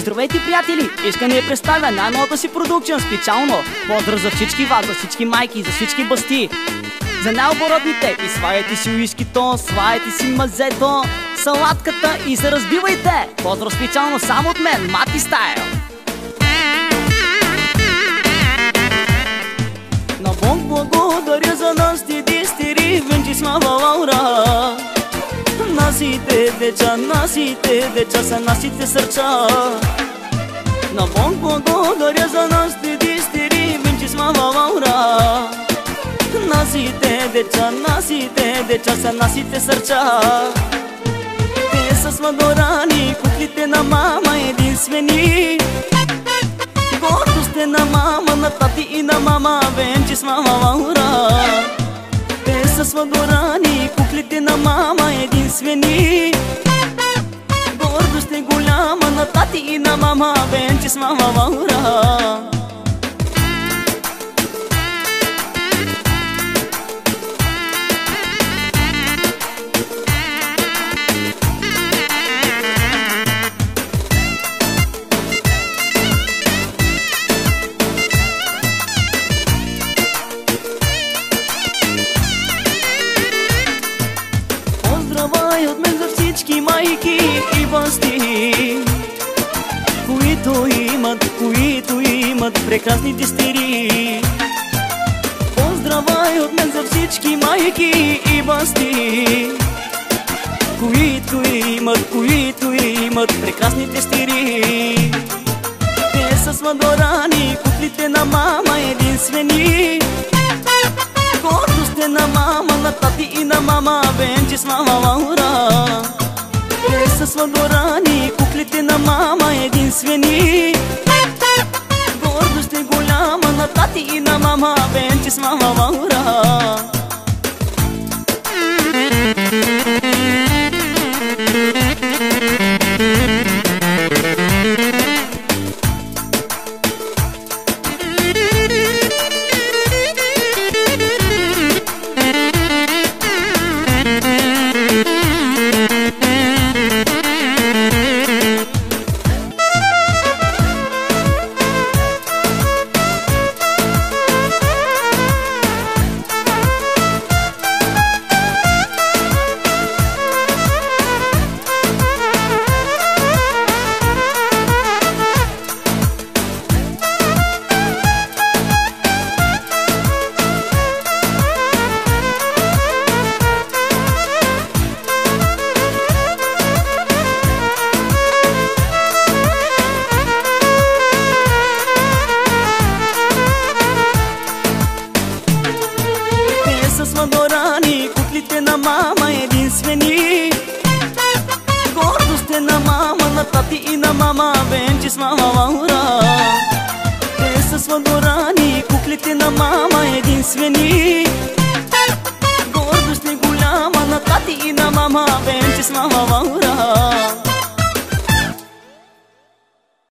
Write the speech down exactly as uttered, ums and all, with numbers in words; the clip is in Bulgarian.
Здравейте, приятели! Искам да я представя най-новата си продукция специално. Поздрав за всички вас, за всички майки, за всички бащи. За най-оборотните, и сваляйте си уискито, сваляйте си мазето, салатката и се разбивайте! Поздрав специално само от мен, Мати Стайл! На Бог благодаря за нас, ти дистери, венчи смава Лаура. Насите деча, насите деча са насите сърча. На Бог благодаря за нас, ти дистери, венчи смава Лаура. Насите деча, насите деча са насите сърча. Те са сладорани, куклите на мама единствени. Гордостта на мама, на тати и на мама, венчи с мама Лаура. Те са сладорани, куклите на мама единствени. Гордост е голяма на тати и на мама, венчи с мама Лаура. Поздравай от мен за всички майки и бащи, които имат, които имат прекрасни дъщери. Поздравай от мен за всички майки и бащи, които имат, които имат прекрасни дъщери. Те са сладорани, куклите на мама единствени. Гордост е на мама, на тати и на мама, венчи с мама Лаура. Те са сладорани, куклите на мама единствени. Гордост е голяма на тати и на мама, венчи с мама Лаура. Сладорани, куклите на мама единствени. Гордост е на мама, на тати и на мама, венчи с мама Лаура. Те са сладорани, куклите на мама единствени. Гордост е голяма на тати и на мама, венчи с мама Лаура.